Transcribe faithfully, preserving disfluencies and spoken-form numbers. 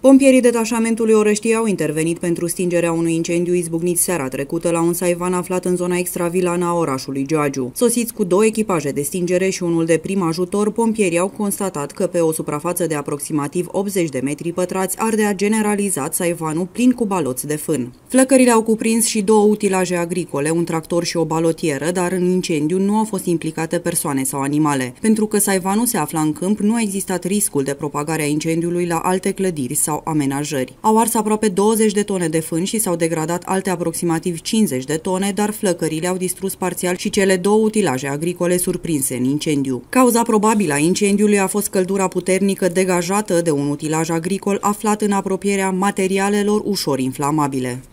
Pompierii detașamentului Orăștiei au intervenit pentru stingerea unui incendiu izbucnit seara trecută la un saivan aflat în zona extravilană a orașului Giurgiu. Sosiți cu două echipaje de stingere și unul de prim ajutor, pompierii au constatat că pe o suprafață de aproximativ optzeci de metri pătrați ardea generalizat saivanul plin cu baloți de fân. Flăcările au cuprins și două utilaje agricole, un tractor și o balotieră, dar în incendiu nu au fost implicate persoane sau animale. Pentru că saivanul se afla în câmp, nu a existat riscul de propagare a incendiului la alte clădiri sau amenajări. Au ars aproape douăzeci de tone de fân și s-au degradat alte aproximativ cincizeci de tone, dar flăcările au distrus parțial și cele două utilaje agricole surprinse în incendiu. Cauza probabilă a incendiului a fost căldura puternică degajată de un utilaj agricol aflat în apropierea materialelor ușor inflamabile.